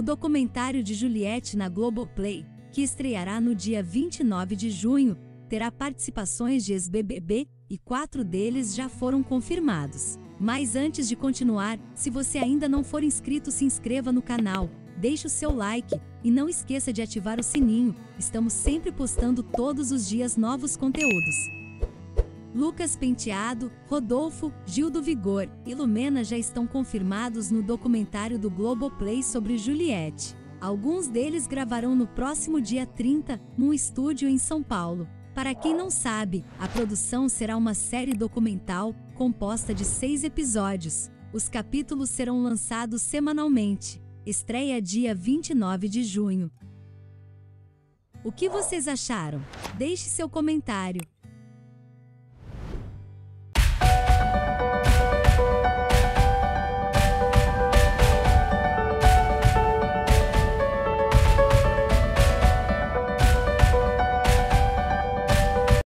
documentário de Juliette na Globoplay, que estreará no dia 29 de junho, terá participações de ex-BBB e 4 deles já foram confirmados. Mas antes de continuar, se você ainda não for inscrito, se inscreva no canal, deixe o seu like e não esqueça de ativar o sininho, estamos sempre postando todos os dias novos conteúdos. Lucas Penteado, Rodolfo, Gil do Vigor e Lumena já estão confirmados no documentário do Globoplay sobre Juliette. Alguns deles gravarão no próximo dia 30, num estúdio em São Paulo. Para quem não sabe, a produção será uma série documental composta de 6 episódios. Os capítulos serão lançados semanalmente. Estreia dia 29 de junho. O que vocês acharam? Deixe seu comentário.